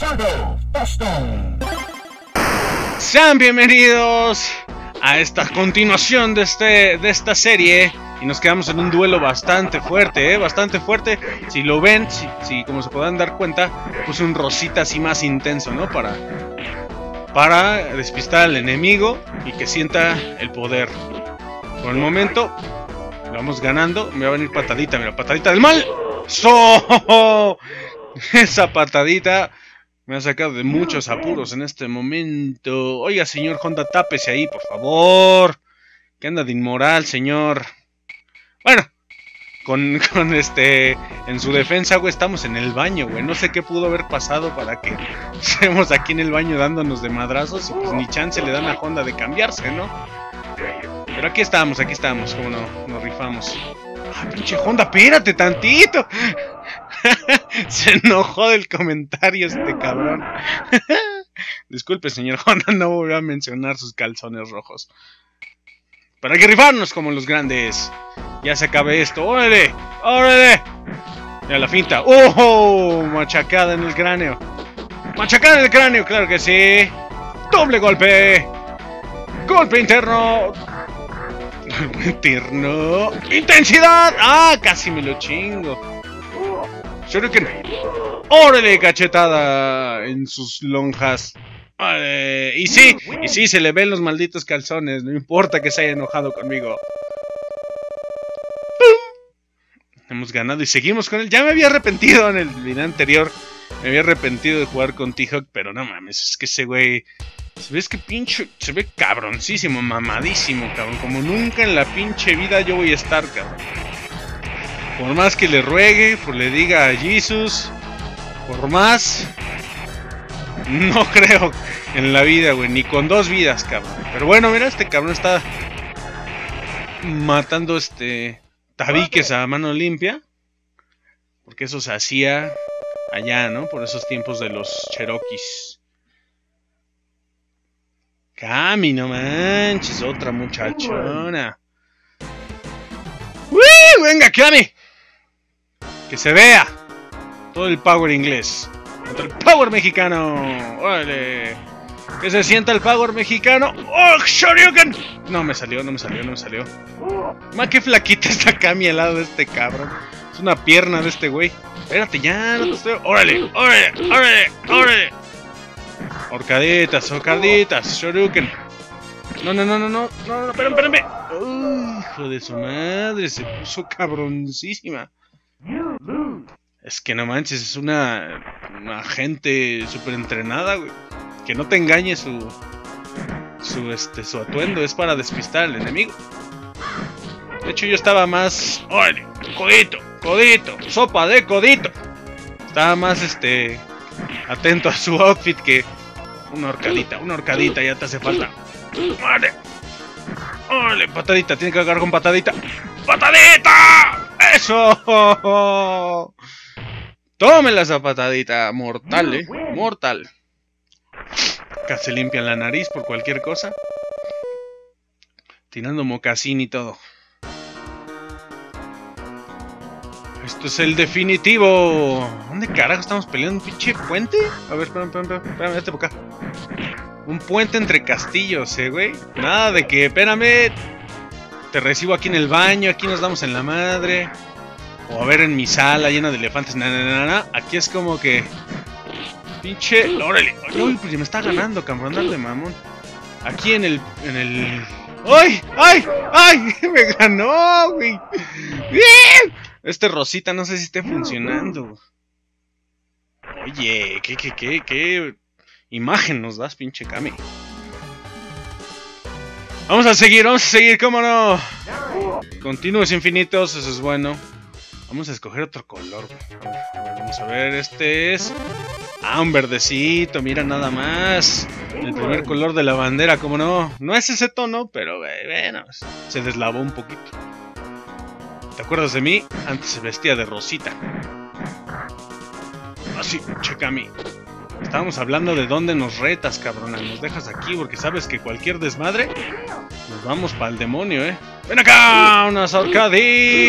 Sean bienvenidos a esta continuación de esta serie. Y nos quedamos en un duelo bastante fuerte, bastante fuerte. Si lo ven, si como se podrán dar cuenta, puse un rosita así más intenso, ¿no? Para despistar al enemigo y que sienta el poder. Por el momento, vamos ganando. Me va a venir patadita, mira, patadita del mal. ¡So! Esa patadita me ha sacado de muchos apuros en este momento. Oiga, señor Honda, tápese ahí, por favor. Que anda de inmoral, señor. Bueno, en su defensa, güey, estamos en el baño, güey. No sé qué pudo haber pasado para que estemos aquí en el baño dándonos de madrazos. Y pues ni chance le dan a Honda de cambiarse, ¿no? Pero aquí estamos, como no, nos rifamos. ¡Ah, pinche Honda, espérate tantito! Se enojó del comentario este cabrón. Disculpe, señor Honda, no voy a mencionar sus calzones rojos. Pero hay que rifarnos como los grandes. Ya se acabe esto. ¡Órale! ¡Órale! Mira la finta. ¡Oh! Machacada en el cráneo. ¡Machacada en el cráneo! ¡Claro que sí! ¡Doble golpe! ¡Golpe interno! ¡Golpe interno! ¡Intensidad! ¡Ah! Casi me lo chingo. Shuriken. ¡Órale! Cachetada en sus lonjas. Y sí, se le ven los malditos calzones. No importa que se haya enojado conmigo. Hemos ganado y seguimos con él. Ya me había arrepentido en el video anterior. Me había arrepentido de jugar con T-Hawk. Pero no mames, es que ese güey se ve cabroncísimo, mamadísimo, cabrón. Como nunca en la pinche vida yo voy a estar, cabrón. Por más que le ruegue, por le diga a Jesus, por más, no creo en la vida, güey, ni con 2 vidas, cabrón. Pero bueno, mira, este cabrón está matando tabiques a mano limpia, porque eso se hacía allá, ¿no? Por esos tiempos de los Cherokees. Cami, no manches, otra muchachona. ¡Uy! Venga, Cami. Que se vea todo el power inglés contra el power mexicano. ¡Órale! Que se sienta el power mexicano. ¡Oh, Shoryuken! No me salió. Ma, qué flaquita está Cami al lado de este cabrón. Es una pierna de este güey. Espérate, ya, no te estoy... ¡Órale! Horcaditas, Shoryuken. No, espérame. Hijo de su madre, se puso cabroncísima. Es que no manches, es una gente súper entrenada, güey. Que no te engañe su atuendo, es para despistar al enemigo. De hecho, yo estaba más... ¡Órale! Codito, sopa de codito. Estaba más, atento a su outfit que... Una horcadita, ya te hace falta. ¡Órale! Patadita, tiene que agarrar con patadita. ¡Patadita! ¡Eso! Tómela esa patadita. Mortal, mortal. Casi limpian la nariz por cualquier cosa. Tirando mocasín y todo. Esto es el definitivo. ¿Dónde carajo estamos peleando? ¿Un pinche puente? A ver, espérame, vete por acá. Un puente entre castillos, güey. Nada de que, espérame, te recibo aquí en el baño, aquí nos damos en la madre. O a ver en mi sala llena de elefantes. Aquí es como que... Pinche... ¡Órale! Uy, pues me está ganando, cabrón, dale, mamón. Aquí en el... ¡Ay! Me ganó, güey. ¡Bien! Este Rosita no sé si esté funcionando. Oye, ¿qué imagen nos das, pinche Kami? Vamos a seguir, cómo no. Continuos infinitos, eso es bueno. Vamos a escoger otro color. Vamos a ver, este es... Ah, un verdecito, mira nada más. El primer color de la bandera, cómo no. No es ese tono, pero bueno, se deslavó un poquito. ¿Te acuerdas de mí? Antes se vestía de rosita. Así, checa a mí. Estábamos hablando de dónde nos retas, cabrona. Nos dejas aquí porque sabes que cualquier desmadre nos vamos para el demonio, ¡Ven acá! ¡Unas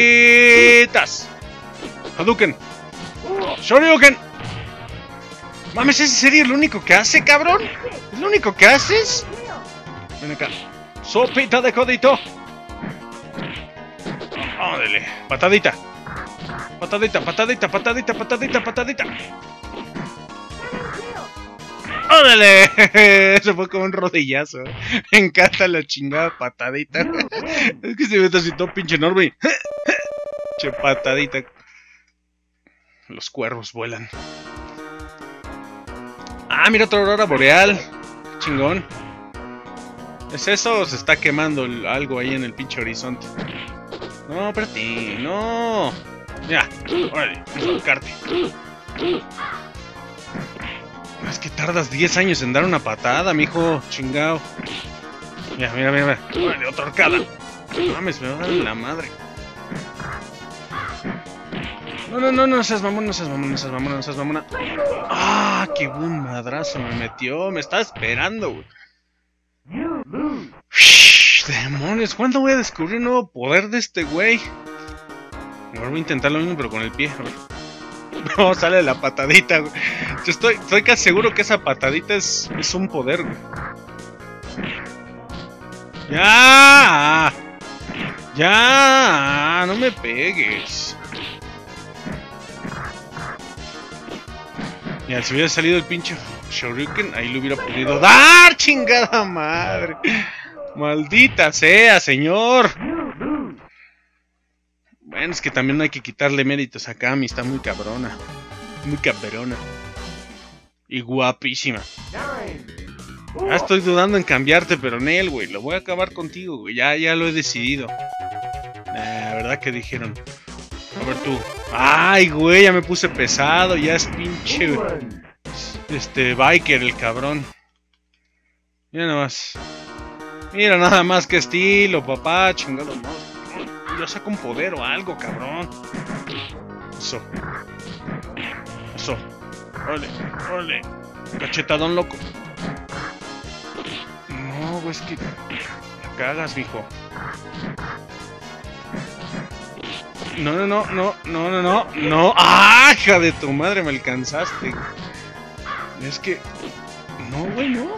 horcaditas! Hadouken. Shoryuken. Mames, ¿es en serio lo único que hace, cabrón? ¿Es lo único que haces? Ven acá. Sopita de codito. Óndale. Patadita. Patadita, patadita, patadita, patadita, patadita. ¡Órale! Eso fue como un rodillazo. Me encanta la chingada patadita. Es que se ve así todo pinche enorme. Che patadita. Los cuervos vuelan. Ah, mira otra aurora boreal. Chingón. ¿Es eso o se está quemando algo ahí en el pinche horizonte? No, espérate, no. Ya, órale, vamos a buscarte. Es que tardas 10 años en dar una patada, mijo. Chingao. Mira, mira, mira. Órale, otra arcada. No mames, me va a dar en la madre. No, no, no, no seas mamón, no seas mamón, no seas mamón, no seas mamona. Ah, qué buen madrazo me metió. Me estaba esperando, güey. Demonios, ¿cuándo voy a descubrir un nuevo poder de este güey? Ahora voy a intentar lo mismo, pero con el pie. A ver. No, sale la patadita, güey. Yo estoy casi seguro que esa patadita es un poder, güey. ¡Ya! ¡Ya! No me pegues. Mira, si hubiera salido el pinche Shoryuken, ahí lo hubiera podido dar, chingada madre. Maldita sea, señor. Bueno, es que también no hay que quitarle méritos a Kami, está muy cabrona. Muy cabrona. Y guapísima. Ya estoy dudando en cambiarte, pero Nel, güey, lo voy a acabar contigo, güey. Ya lo he decidido. La verdad que dijeron. A ver tú. Ay, güey, ya me puse pesado, ya es pinche biker el cabrón. Mira nada más. Mira nada más que estilo, papá, chingado más. Yo saco un poder o algo, cabrón. Eso. Eso. Órale, órale. Cachetadón loco. No, güey, es que la cagas, mijo. No, no, no, no, no, no, no, no. ¡Ah, hija de tu madre! Me alcanzaste. Es que... No, güey, no.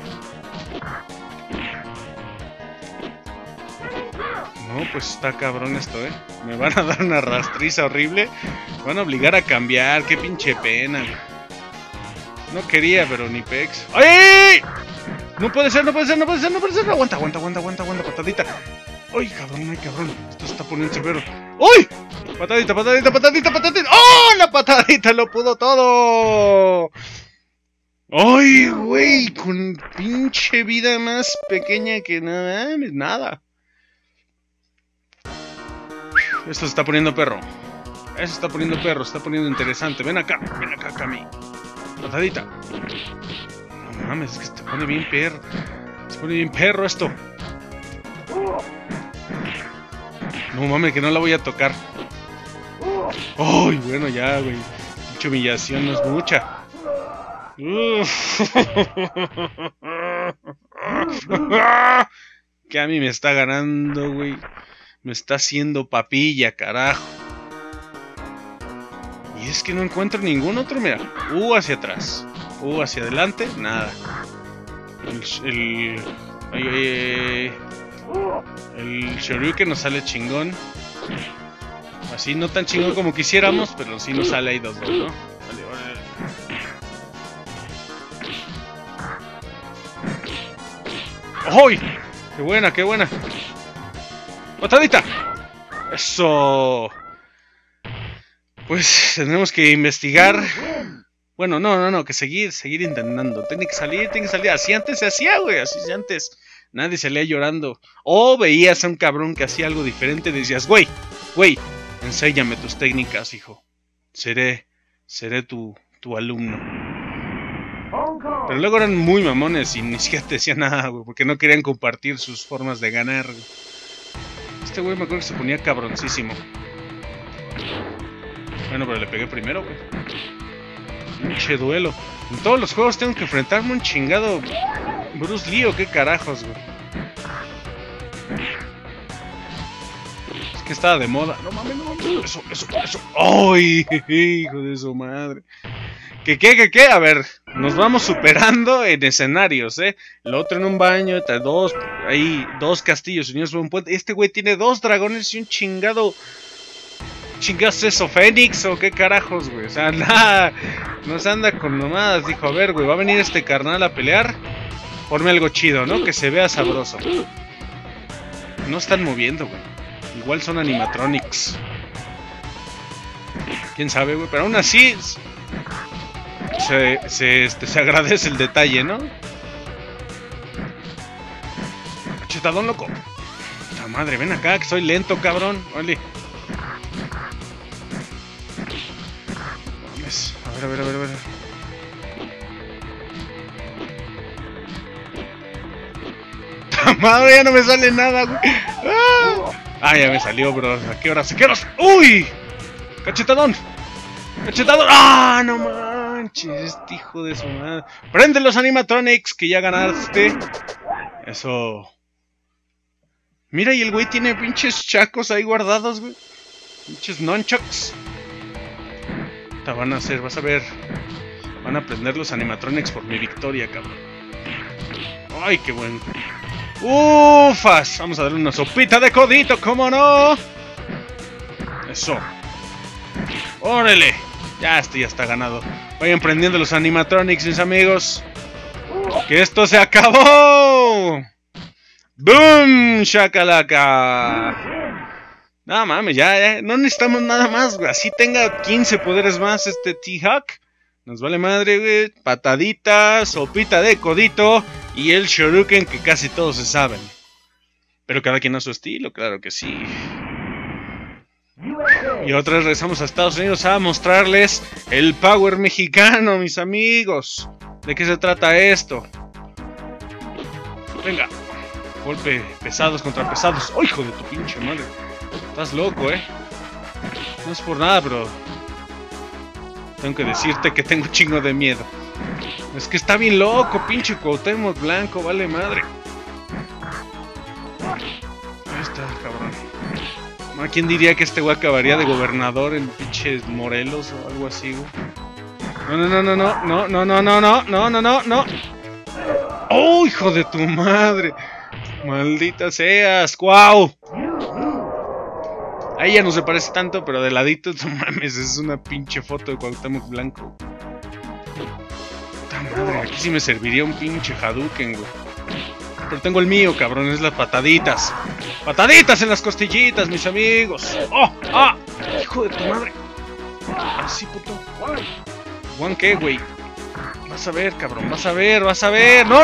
No, pues está cabrón esto, Me van a dar una rastriza horrible. Me van a obligar a cambiar. Qué pinche pena, güey. No quería, pero ni pex. ¡Ay! No puede ser, no puede ser, no puede ser, no puede ser. Aguanta, aguanta, aguanta, aguanta, aguanta, patadita. ¡Ay, cabrón, ay, cabrón! Esto se está poniendo severo. ¡Uy! Patadita, patadita, patadita, patadita. ¡Oh! La patadita lo pudo todo. ¡Ay, güey! Con pinche vida más pequeña que nada. Nada. Esto se está poniendo perro. Eso se está poniendo perro, se está poniendo interesante. Ven acá, Kami. Patadita. No mames, es que se pone bien perro. Se pone bien perro esto. No mames, que no la voy a tocar. Ay, bueno, ya, güey. Mucha humillación no es mucha. Kami me está ganando, güey. Me está haciendo papilla, carajo. Y es que no encuentro ningún otro, mira. Hacia atrás. Hacia adelante, nada. El Shoryuken nos sale chingón. Así no tan chingón como quisiéramos, pero sí nos sale ahí 2-2, ¿no? Vale, vale. ¡Ay! ¡Qué buena, qué buena! ¡Patadita! ¡Eso! Pues tendremos que investigar. Bueno, no, que seguir intentando. Tiene que salir. Así antes se hacía, güey. Así antes nadie salía llorando. O veías a un cabrón que hacía algo diferente y decías, güey, enséñame tus técnicas, hijo. Seré tu alumno. Pero luego eran muy mamones y ni siquiera te decían nada, güey, porque no querían compartir sus formas de ganar, güey. Este güey me acuerdo que se ponía cabroncísimo. Bueno, pero le pegué primero, güey. Pinche duelo. En todos los juegos tengo que enfrentarme a un chingado Bruce Lee o qué carajos, güey. Es que estaba de moda. No mames, no mames. Eso. ¡Ay! Hijo de su madre. ¿Qué? A ver, nos vamos superando en escenarios, ¿eh? El otro en un baño, dos castillos unidos por un puente. Este güey tiene 2 dragones y un chingado... ¿Chingas eso, Fénix o qué carajos, güey? O sea, nada, no se anda con nomadas. Dijo, a ver, güey, va a venir este carnal a pelear. Ponme algo chido, ¿no? Que se vea sabroso. No están moviendo, güey. Igual son animatronics. Quién sabe, güey, pero aún así se agradece el detalle, ¿no? Cachetadón, loco. Puta madre, ven acá, que soy lento, cabrón. Vale. A ver. Madre, ya no me sale nada, güey. Ah, ya me salió, bro. ¿A qué horas? ¡Uy! ¡Cachetadón! ¡Ah, no manches! Este hijo de su madre. ¡Prende los animatronics! Que ya ganaste. Eso. Mira, y el güey tiene pinches chacos ahí guardados, güey. Pinches nunchucks. Van a hacer, vas a ver. Van a prender los animatronics por mi victoria, cabrón. ¡Ay, qué bueno! ¡Ufas! Vamos a darle una sopita de codito, ¿cómo no? Eso. ¡Órale! Ya está ganado. Vayan prendiendo los animatronics, mis amigos. ¡Que esto se acabó! ¡Boom! ¡Shakalaka! No mames, ya, no necesitamos nada más, güey. Así tenga 15 poderes más este T-Hawk. Nos vale madre, güey. Patadita, sopita de codito y el Shoryuken que casi todos se saben. Pero cada quien a su estilo, claro que sí. Y otra vez regresamos a Estados Unidos a mostrarles el power mexicano, mis amigos. ¿De qué se trata esto? Venga. Golpe pesados contra pesados. ¡Oh, hijo de tu pinche madre! Estás loco, No es por nada, bro. Tengo que decirte que tengo un chingo de miedo. Es que está bien loco, pinche Cuauhtémoc Blanco, vale madre. Ahí está, cabrón. ¿Quién diría que este güey acabaría de gobernador en pinches Morelos o algo así, güey? No. ¡Oh, hijo de tu madre! ¡Maldita seas! ¡Guau! Ahí ya no se parece tanto, pero de ladito, no mames, es una pinche foto de Cuauhtémoc Blanco. Puta madre, aquí sí me serviría un pinche Hadouken, güey. Pero tengo el mío, cabrón, es las pataditas. ¡Pataditas en las costillitas, mis amigos! ¡Oh! ¡Ah! ¡Hijo de tu madre! Así, puto. ¿Juan qué, güey? Vas a ver, cabrón, vas a ver. ¡No!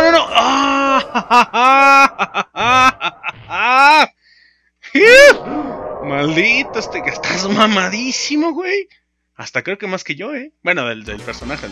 ¡Ah! Maldito, estás mamadísimo, güey. Hasta creo que más que yo, Bueno, del personaje,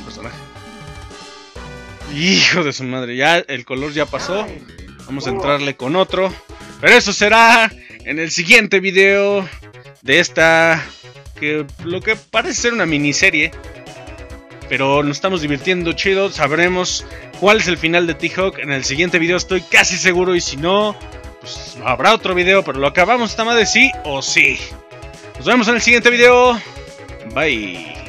Hijo de su madre, ya el color ya pasó. Vamos a entrarle con otro. Pero eso será en el siguiente video de esta, que lo que parece ser una miniserie. Pero nos estamos divirtiendo chido. Sabremos cuál es el final de T-Hawk en el siguiente video, estoy casi seguro. Y si no, pues habrá otro video. Pero lo acabamos esta madre sí o sí. Nos vemos en el siguiente video. Bye.